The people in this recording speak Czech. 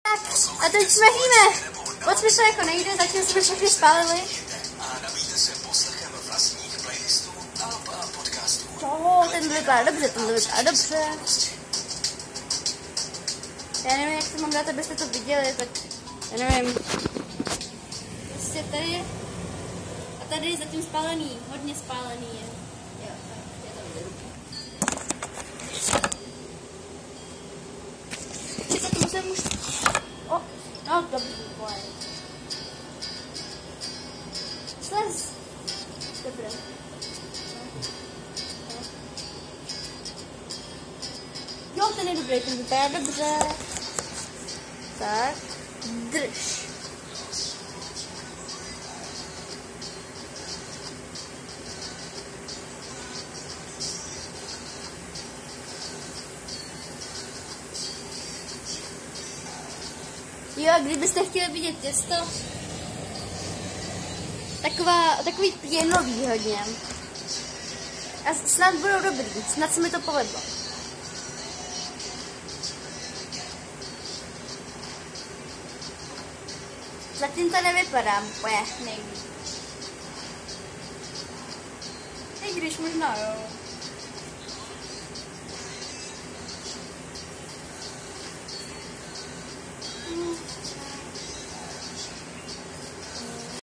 Tak, a teď smažíme. Moc mi to jako nejde, zatím jsme všechny spálili. A navíte se poslechem vlastních playlistů a podcastů. Ten vypadá dobře, Já nevím, jak to mám dát, abyste to viděli, tak já nevím. Prostě tady a tady je zatím spálený, hodně spálený je. Jo, tak je to vidět. Či to musím už... no dobře, pojď. Slez. Dobré. Jo, ten je dobrý, ten vypadá dobře. Tak, drž. Jo, kdybyste chtěli vidět těsto, takový pěnový hodně. A snad budou dobrý, snad se mi to povedlo. Zatím to nevypadá úplně nejvíc. I když možná jo.